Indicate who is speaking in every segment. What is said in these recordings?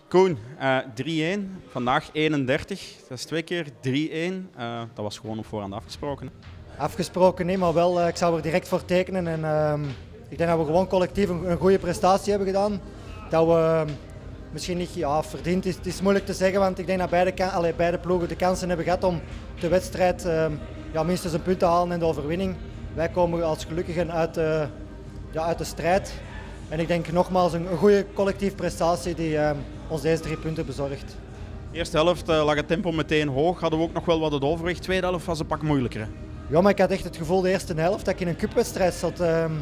Speaker 1: Koen, 3-1, vandaag 31, dat is 2 keer 3-1. Dat was gewoon op voorhand afgesproken. Hè?
Speaker 2: Afgesproken niet, maar wel, ik zou er direct voor tekenen. En, ik denk dat we gewoon collectief een goede prestatie hebben gedaan. Dat we misschien niet verdiend is. Het is moeilijk te zeggen, want ik denk dat beide ploegen de kansen hebben gehad om de wedstrijd minstens een punt te halen en de overwinning. Wij komen als gelukkigen uit de strijd. En ik denk nogmaals een goede collectief prestatie die ons deze 3 punten bezorgt.
Speaker 1: De eerste helft lag het tempo meteen hoog, hadden we ook nog wel wat het overwicht. Tweede helft was een pak moeilijker. Hè?
Speaker 2: Ja, maar ik had echt het gevoel de eerste helft dat ik in een cupwedstrijd zat.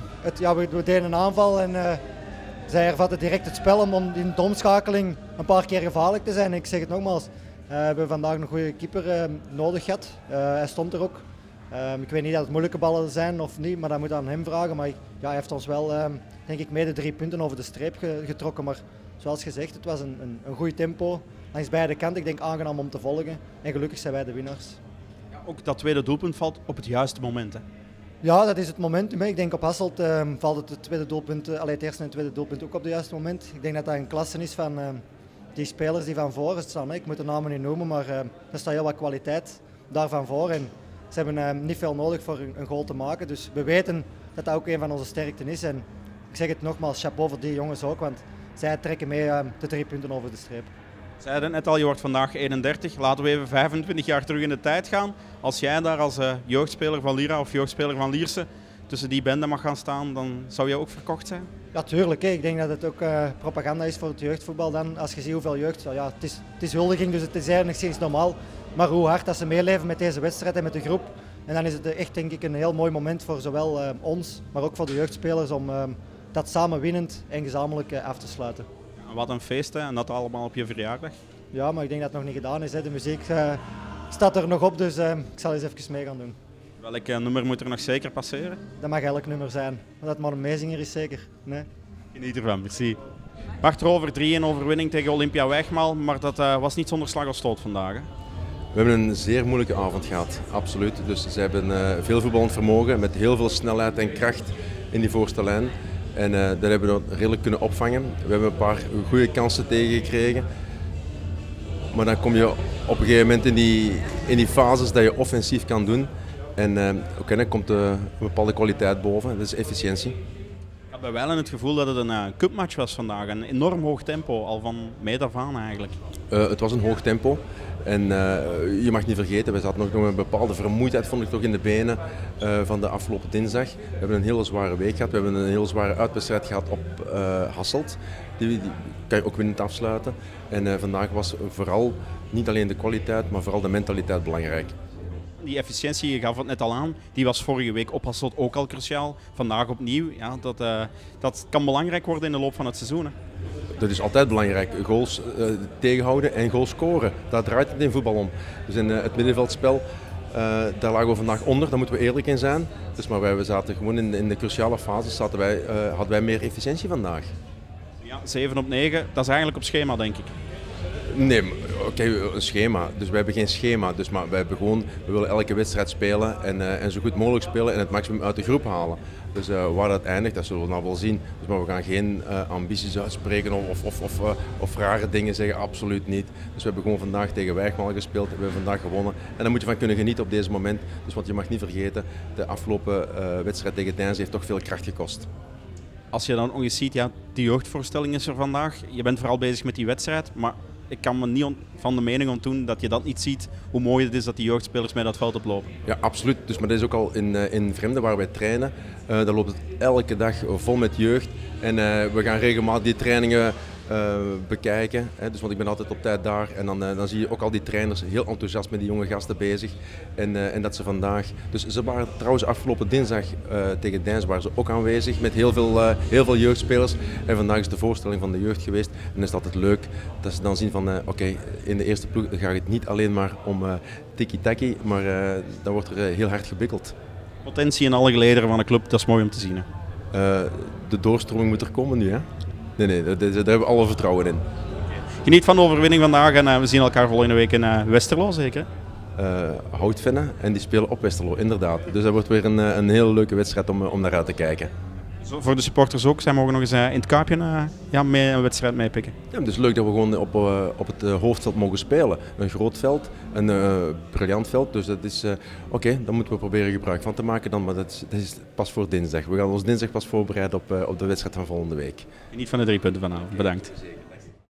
Speaker 2: We deden een aanval en zij hervatten direct het spel om in de omschakeling een paar keer gevaarlijk te zijn. Ik zeg het nogmaals, we hebben vandaag een goede keeper nodig gehad. Hij stond er ook. Ik weet niet dat het moeilijke ballen zijn of niet, maar dat moet aan hem vragen. Maar hij heeft ons wel, denk ik, mede 3 punten over de streep getrokken. Maar zoals gezegd, het was een goed tempo. Langs beide kanten, ik denk aangenaam om te volgen. En gelukkig zijn wij de winnaars.
Speaker 1: Ja, ook dat tweede doelpunt valt op het juiste moment. Hè?
Speaker 2: Ja, dat is het momentum. Ik denk op Hasselt valt het tweede doelpunt, het eerste en het tweede doelpunt ook op het juiste moment. Ik denk dat dat een klasse is van die spelers die van voren staan. Ik moet de namen niet noemen, maar er staat heel wat kwaliteit daarvan voor. En ze hebben niet veel nodig voor een goal te maken. Dus we weten dat dat ook een van onze sterkten is. En ik zeg het nogmaals, chapeau voor die jongens ook, want zij trekken mee de 3 punten over de streep.
Speaker 1: Ik zei het net al, je wordt vandaag 31. Laten we even 25 jaar terug in de tijd gaan. Als jij daar als jeugdspeler van Lira of jeugdspeler van Lierse tussen die bende mag gaan staan, dan zou je ook verkocht zijn?
Speaker 2: Ja, tuurlijk. Ik denk dat het ook propaganda is voor het jeugdvoetbal dan. Als je ziet hoeveel jeugd... Ja, het is huldiging, dus het is enigszins normaal. Maar hoe hard dat ze meeleven met deze wedstrijd en met de groep. En dan is het echt, denk ik, een heel mooi moment voor zowel ons, maar ook voor de jeugdspelers om dat samen winnend en gezamenlijk af te sluiten.
Speaker 1: Ja, wat een feest, hè? En dat allemaal op je verjaardag.
Speaker 2: Ja, maar ik denk dat het nog niet gedaan is. Hè. De muziek staat er nog op, dus ik zal eens even mee gaan doen.
Speaker 1: Welk nummer moet er nog zeker passeren?
Speaker 2: Dat mag elk nummer zijn. Maar dat maar een meezinger is zeker. Nee.
Speaker 1: Geniet ervan, merci. Bart Rover, 3-1 overwinning tegen Olympia Wijgmaal, maar dat was niet zonder slag of stoot vandaag. Hè?
Speaker 3: We hebben een zeer moeilijke avond gehad, absoluut. Dus ze hebben veel voetballend vermogen met heel veel snelheid en kracht in die voorste lijn. En dat hebben we redelijk kunnen opvangen. We hebben een paar goede kansen tegengekregen. Maar dan kom je op een gegeven moment in die fases dat je offensief kan doen. En dan komt een bepaalde kwaliteit boven, dat is efficiëntie.
Speaker 1: Ja, bij Wijlen het gevoel dat het een cupmatch was vandaag. Een enorm hoog tempo, al van meet af aan eigenlijk.
Speaker 3: Het was een hoog tempo. En je mag niet vergeten, we zaten nog een bepaalde vermoeidheid, vond ik toch, in de benen van de afgelopen dinsdag. We hebben een hele zware week gehad. We hebben een heel zware uitwedstrijd gehad op Hasselt. Die kan je ook winnend afsluiten. En vandaag was vooral niet alleen de kwaliteit, maar vooral de mentaliteit belangrijk.
Speaker 1: Die efficiëntie, je gaf het net al aan, die was vorige week op Hasselt ook al cruciaal. Vandaag opnieuw. Ja, dat kan belangrijk worden in de loop van het seizoen. Hè.
Speaker 3: Dat is altijd belangrijk. Goals tegenhouden en goals scoren. Daar draait het in voetbal om. Dus in het middenveldspel, daar lagen we vandaag onder, daar moeten we eerlijk in zijn. Dus, maar we zaten gewoon in de cruciale fases, hadden wij meer efficiëntie vandaag.
Speaker 1: Ja, 7 op 9, dat is eigenlijk op schema, denk ik.
Speaker 3: Nee, oké, een schema. Dus wij hebben geen schema. Dus, maar wij hebben gewoon, we willen elke wedstrijd spelen en zo goed mogelijk spelen en het maximum uit de groep halen. Dus waar dat eindigt, dat zullen we nou wel zien. Dus, maar we gaan geen ambities uitspreken of rare dingen zeggen, absoluut niet. Dus we hebben gewoon vandaag tegen Wijgmaal gespeeld, we hebben vandaag gewonnen. En daar moet je van kunnen genieten op deze moment. Dus want je mag niet vergeten, de afgelopen wedstrijd tegen Deinze heeft toch veel kracht gekost.
Speaker 1: Als je dan nog eens ziet, ja, die jeugdvoorstelling is er vandaag. Je bent vooral bezig met die wedstrijd, maar ik kan me niet van de mening ontdoen dat je dat niet ziet, hoe mooi het is dat die jeugdspelers met dat veld oplopen.
Speaker 3: Ja, absoluut. Dus, maar dat is ook al in Vremde waar wij trainen. Daar loopt het elke dag vol met jeugd. En we gaan regelmatig die trainingen bekijken. Hè. Dus, want ik ben altijd op tijd daar. En dan zie je ook al die trainers heel enthousiast met die jonge gasten bezig. En dat ze vandaag... Dus ze waren trouwens afgelopen dinsdag tegen Deinze waren ze ook aanwezig met heel veel jeugdspelers. En vandaag is de voorstelling van de jeugd geweest. En dan is het altijd leuk dat ze dan zien van oké, in de eerste ploeg gaat het niet alleen maar om tiki-taki, maar dan wordt er heel hard gebikkeld.
Speaker 1: Potentie in alle gelederen van de club, dat is mooi om te zien. Hè?
Speaker 3: De doorstroming moet er komen nu, hè? Nee, daar hebben we alle vertrouwen in.
Speaker 1: Geniet van de overwinning vandaag en we zien elkaar volgende week in Westerlo, zeker?
Speaker 3: Houtvennen en die spelen op Westerlo, inderdaad. Dus dat wordt weer een hele leuke wedstrijd om naar uit te kijken.
Speaker 1: Zo, voor de supporters ook, zij mogen nog eens in het Kuipje mee een wedstrijd meepikken.
Speaker 3: Ja, het is leuk dat we gewoon op het hoofdveld mogen spelen. Een groot veld, een briljant veld. Dus dat is oké, daar moeten we proberen gebruik van te maken dan. Maar dat is pas voor dinsdag. We gaan ons dinsdag pas voorbereiden op de wedstrijd van volgende week.
Speaker 1: Niet van de 3 punten vanavond. Bedankt.